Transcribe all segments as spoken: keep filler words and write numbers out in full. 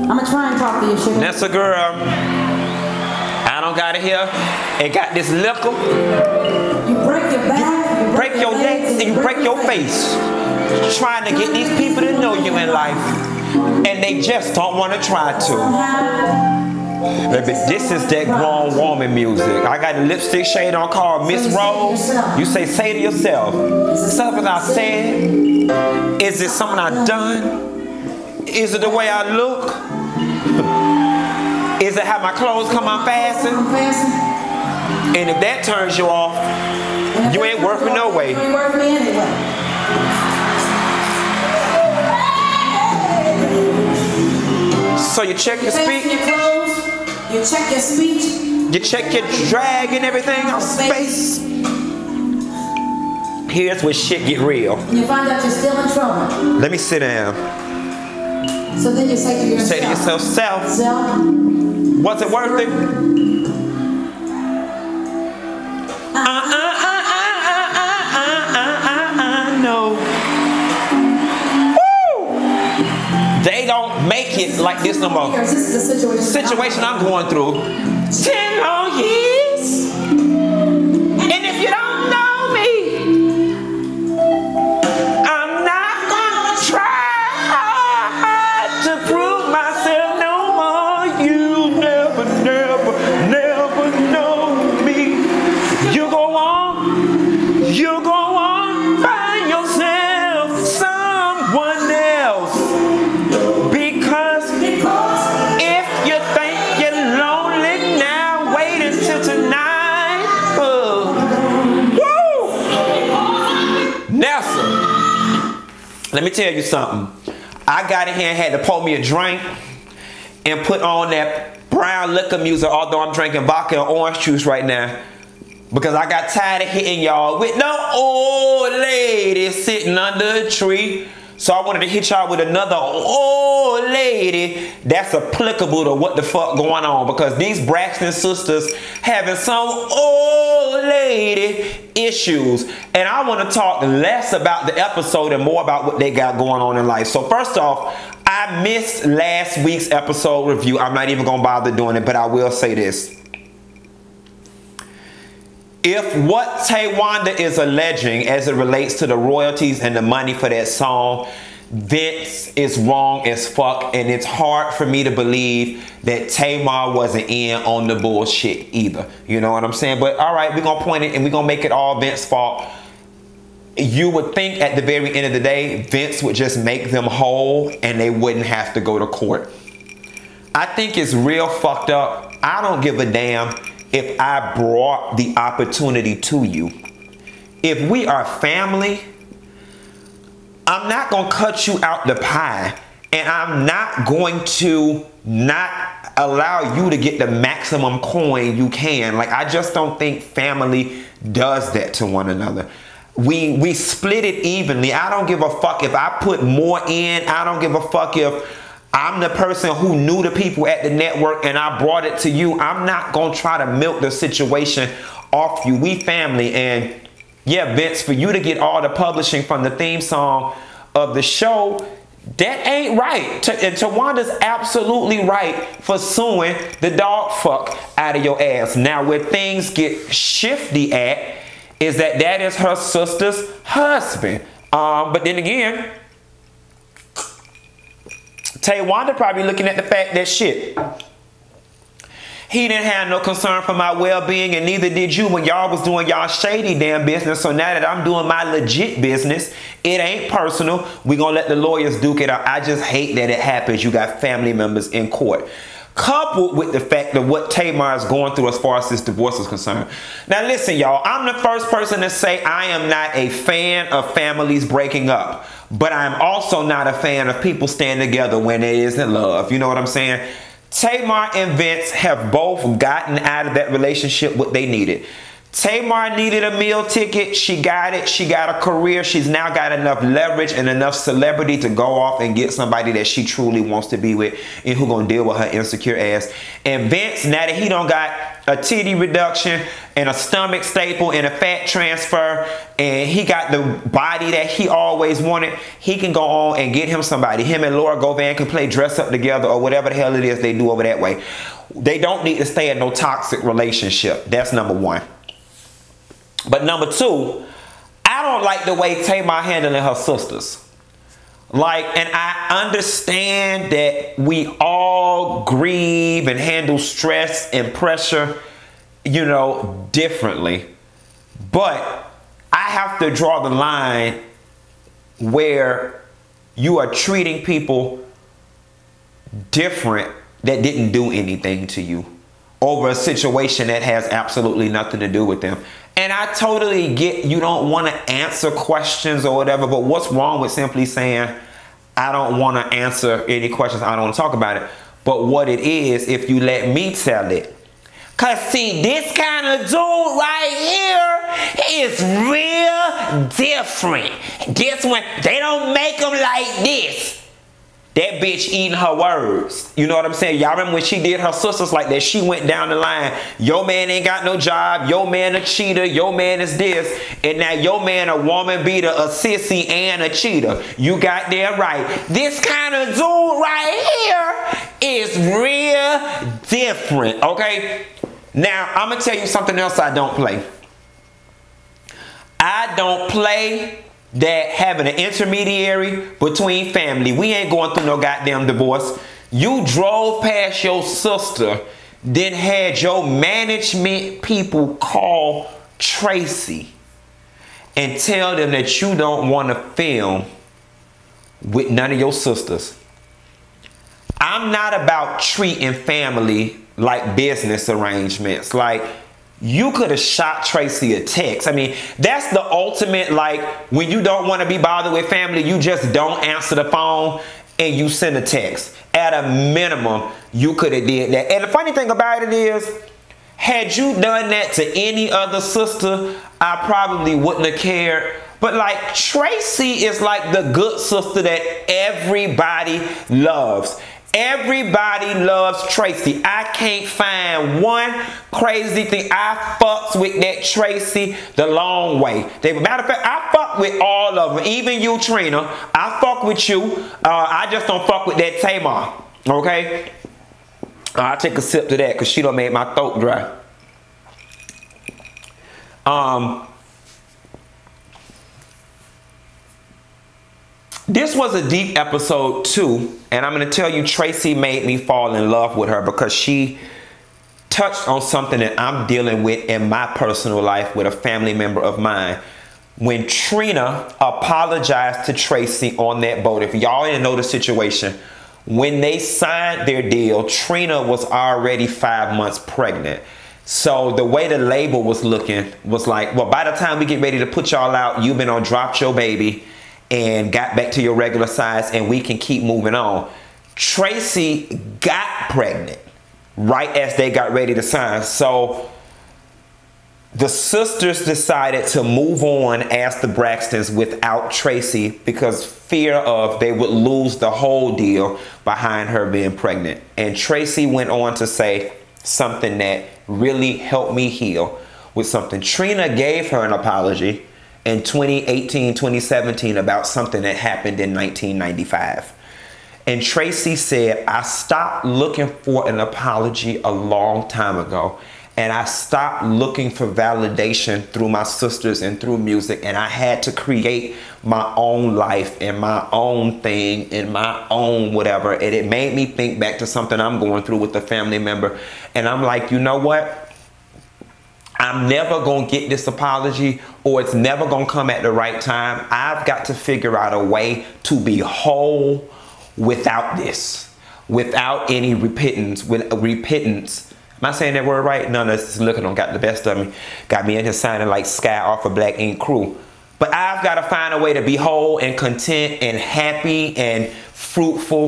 I'm gonna try and talk to you, sugar. That's a girl. I don't got it here. It got this liquor. You break your back. You break your legs and you break your face. Trying to get these people to know you in life. And they just don't want to try to. Baby, this is that grown woman music. I got a lipstick shade on called Miss Rose. You say, say to yourself, something I said? Is it something I done? Is it the way I look? Is it how my clothes come unfastened? And if that turns you off, you ain't worth me no way. So you check your speech. You check your speech. You check your drag and everything on space. Here's where shit get real. And you find out you're still in trouble. Let me sit down. So then you say to yourself. Say to yourself, self. Self. Was it worth it? Uh, uh, uh, uh, uh, uh, uh, uh, uh, no. Woo! They don't make it like this no more. This is the situation, situation I'm going through. Ten long years. And if you don't know me, I'm not gonna try hard to prove myself no more. You never, never, never know me. You go on, you go on, find yourself someone else. Because if you think you're lonely now, wait until tonight. Uh, woo! Nelson, let me tell you something. I got in here and had to pour me a drink and put on that brown liquor music, although I'm drinking vodka and orange juice right now. Because I got tired of hitting y'all with no old lady sitting under a tree. So I wanted to hit y'all with another old lady that's applicable to what the fuck going on. Because these Braxton sisters having some old lady issues. And I want to talk less about the episode and more about what they got going on in life. So first off, I missed last week's episode review. I'm not even going to bother doing it, but I will say this. If what Tawanda is alleging as it relates to the royalties and the money for that song, Vince is wrong as fuck, and it's hard for me to believe that Tamar wasn't in on the bullshit either. You know what I'm saying? But all right, we're going to point it and we're going to make it all Vince's fault. You would think at the very end of the day, Vince would just make them whole and they wouldn't have to go to court. I think it's real fucked up. I don't give a damn if I brought the opportunity to you. If we are family, I'm not going to cut you out the pie. And I'm not going to not allow you to get the maximum coin you can. Like, I just don't think family does that to one another. We, we split it evenly. I don't give a fuck if I put more in. I don't give a fuck if I'm the person who knew the people at the network and I brought it to you. I'm not going to try to milk the situation off you. We family. And yeah, Vince, for you to get all the publishing from the theme song of the show, that ain't right. And Tawanda's absolutely right for suing the dog fuck out of your ass. Now, where things get shifty at is that that is her sister's husband. Um, but then again, Tawanda probably looking at the fact that shit, he didn't have no concern for my well-being, and neither did you when y'all was doing y'all shady damn business. So now that I'm doing my legit business, it ain't personal. We gonna let the lawyers duke it out. I just hate that it happens. You got family members in court. Coupled with the fact that what Tamar is going through as far as this divorce is concerned. Now listen, y'all, I'm the first person to say I am not a fan of families breaking up. But I'm also not a fan of people staying together when there isn't love. You know what I'm saying? Tamar and Vince have both gotten out of that relationship what they needed. Tamar needed a meal ticket. She got it. She got a career. She's now got enough leverage and enough celebrity to go off and get somebody that she truly wants to be with and who gonna deal with her insecure ass. And Vince, now that he don't got a titty reduction and a stomach staple and a fat transfer, and he got the body that he always wanted, he can go on and get him somebody. Him and Laura Govan can play dress up together or whatever the hell it is they do over that way. They don't need to stay in no toxic relationship. That's number one. But number two, I don't like the way Tamar handling her sisters. Like, and I understand that we all grieve and handle stress and pressure, you know, differently. But I have to draw the line where you are treating people different that didn't do anything to you over a situation that has absolutely nothing to do with them. And I totally get you don't want to answer questions or whatever, but what's wrong with simply saying, I don't want to answer any questions, I don't want to talk about it. But what it is, if you let me tell it. Cause see, this kind of dude right here is real different. This one, they don't make them like this. That bitch eating her words. You know what I'm saying? Y'all remember when she did her sisters like that? She went down the line. Your man ain't got no job. Your man a cheater. Your man is this. And now your man a woman beater, a sissy, and a cheater. You got that right. This kind of dude right here is real different. Okay? Now, I'm going to tell you something else I don't play. I don't play that having an intermediary between family. We ain't going through no goddamn divorce. You drove past your sister, then had your management people call Traci and tell them that you don't want to film with none of your sisters. I'm not about treating family like business arrangements. Like, you could have shot Traci a text. I mean, that's the ultimate, like, when you don't want to be bothered with family, you just don't answer the phone and you send a text. At a minimum, you could have did that. And the funny thing about it is, had you done that to any other sister, I probably wouldn't have cared. But like, Traci is like the good sister that everybody loves. Everybody loves Traci. I can't find one crazy thing. I fucks with that Traci the long way. They, matter of fact, I fuck with all of them. Even you, Trina. I fuck with you. Uh, I just don't fuck with that Tamar. Okay? Uh, I'll take a sip to that because she done made my throat dry. Um... This was a deep episode too, and I'm going to tell you, Traci made me fall in love with her because she touched on something that I'm dealing with in my personal life with a family member of mine. When Trina apologized to Traci on that boat, if y'all didn't know the situation, when they signed their deal, Trina was already five months pregnant. So the way the label was looking was like, well, by the time we get ready to put y'all out, you've been on Drop Your Baby and got back to your regular size and we can keep moving on. Traci got pregnant right as they got ready to sign. So the sisters decided to move on as the Braxtons without Traci because fear of they would lose the whole deal behind her being pregnant. And Traci went on to say something that really helped me heal with something. Trina gave her an apology in twenty eighteen, twenty seventeen about something that happened in nineteen ninety-five. And Traci said, I stopped looking for an apology a long time ago. And I stopped looking for validation through my sisters and through music. And I had to create my own life and my own thing and my own whatever. And it made me think back to something I'm going through with a family member. And I'm like, you know what? I'm never going to get this apology, or it's never going to come at the right time. I've got to figure out a way to be whole without this, without any repentance, with repentance. Am I saying that word right? No, no, this looking on got the best of me. Got me in here sounding like Sky off of Black Ink Crew. But I've got to find a way to be whole and content and happy and fruitful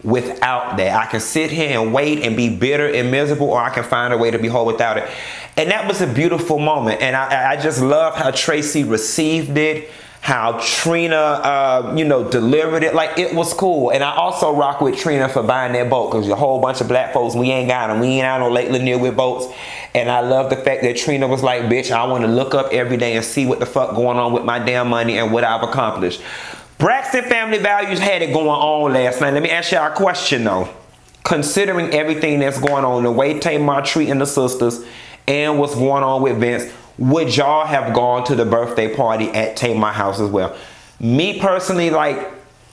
without that. I can sit here and wait and be bitter and miserable, or I can find a way to be whole without it. And that was a beautiful moment. And I, I just love how Traci received it, how Trina, uh, you know, delivered it. Like, it was cool. And I also rock with Trina for buying that boat, because a whole bunch of black folks, we ain't got them. We ain't out on Lake Lanier with boats. And I love the fact that Trina was like, bitch, I want to look up every day and see what the fuck going on with my damn money and what I've accomplished. Braxton Family Values had it going on last night. Let me ask y'all a question, though. Considering everything that's going on, the way Tamar treating the sisters and what's going on with Vince, would y'all have gone to the birthday party at Tamar's house as well? Me personally, like,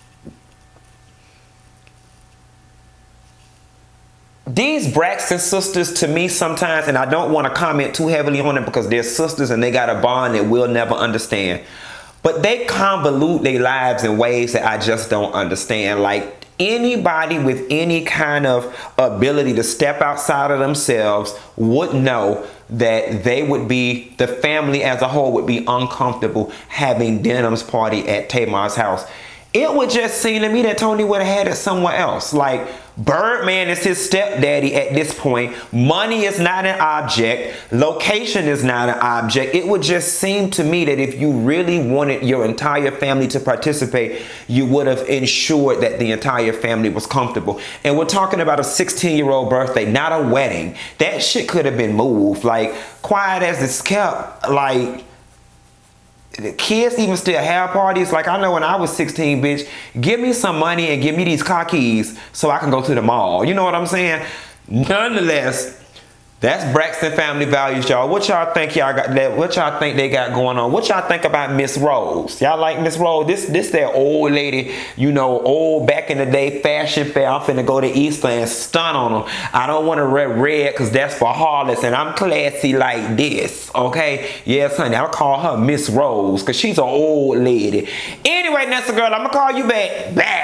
these Braxton sisters, to me sometimes, and I don't want to comment too heavily on it because they're sisters and they got a bond that we'll never understand. But they convolute their lives in ways that I just don't understand. Like, anybody with any kind of ability to step outside of themselves would know that they would be, the family as a whole would be uncomfortable having Denham's party at Tamar's house. It would just seem to me that Toni would have had it somewhere else. Like, Birdman is his stepdaddy at this point. Money is not an object. Location is not an object. It would just seem to me that if you really wanted your entire family to participate, you would have ensured that the entire family was comfortable. And we're talking about a sixteen-year-old birthday, not a wedding. That shit could have been moved. Like, quiet as it's kept, like, the kids even still have parties. Like, I know when I was sixteen, bitch, give me some money and give me these car keys so I can go to the mall. You know what I'm saying? Nonetheless, that's Braxton Family Values, y'all. What y'all think y'all got that? What y'all think they got going on? What y'all think about Miss Rose? Y'all like Miss Rose? This this that old lady, you know, old back in the day fashion fair. I'm finna go to Easter and stun on them. I don't want to wear red because that's for harlots, and I'm classy like this. Okay? Yes, honey. I'll call her Miss Rose because she's an old lady. Anyway, that's the girl. I'm gonna call you back. Bye.